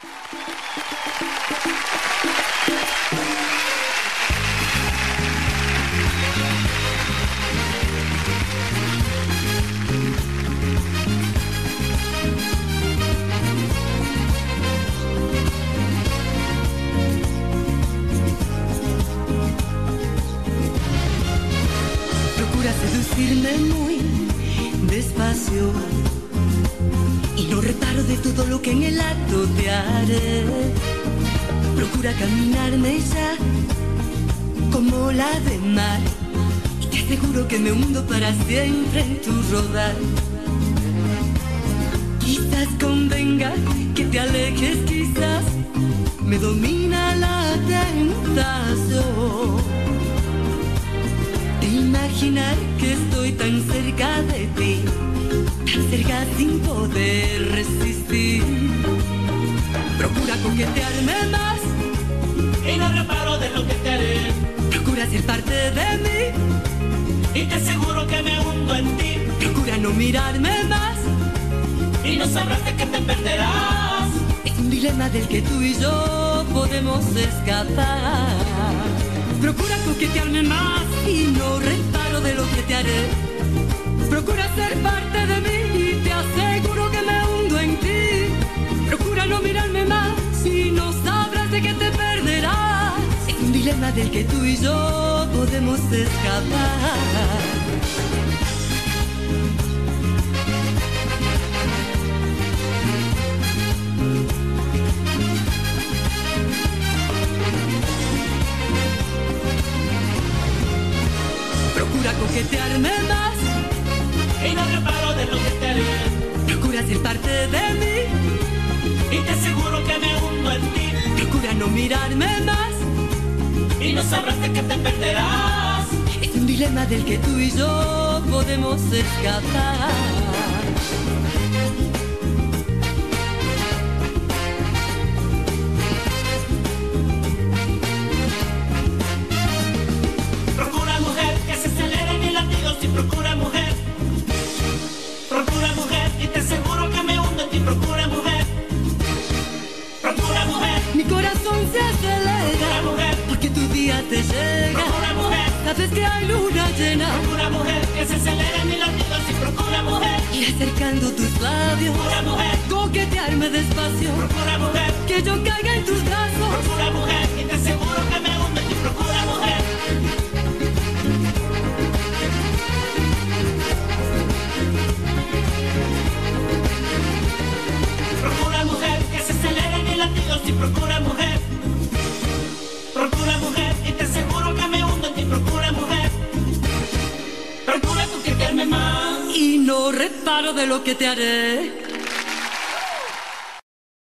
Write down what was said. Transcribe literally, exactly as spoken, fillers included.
Procura seducirme muy despacio y no reparo de todo lo que en el acto te haré. Procura caminarme ya como la de mar y te aseguro que me hundo para siempre en tu rodar. Quizás convenga que te alejes, quizás me domina la tentación de imaginar que estoy tan cerca de ti, tan cerca sin poder resistir. Procura coquetearme más y no reparo de lo que te haré. Procura ser parte de mí y te aseguro que me hundo en ti. Procura no mirarme más y no sabrás de qué te perderás. Es un dilema del que tú y yo podemos escapar. Procura coquetearme más y no reparo de lo que te haré. Procura ser parte de mí y te aseguro que me hundo en ti. Procura no mirarme más y no sabrás de qué te perderás. Es un dilema del que tú y yo podemos escapar. Procura coquetearme más y no reparo de lo que te haré. Procura ser parte de mí y te aseguro que me hundo en ti. Procura no mirarme más y no sabrás de qué te perderás. Es un dilema del que tú y yo podemos escapar. Procura mujer, procura mujer y te aseguro que me hundo en ti. Procura mujer, procura mujer. Mi corazón se acelera, procura mujer, porque tu día te llega. Procura mujer, sabes que hay luna llena. Procura mujer, que se aceleren mis latidos. Y procura mujer, y acercando tus labios. Procura mujer, coquetearme despacio. Procura mujer, que yo caiga en tus brazos. Procura mujer y te aseguro que me hundo en ti. Procura mujer. Y procura mujer, procura mujer y te aseguro que me hundo en ti. Procura mujer, procura coquetearme más y no reparo de lo que te haré.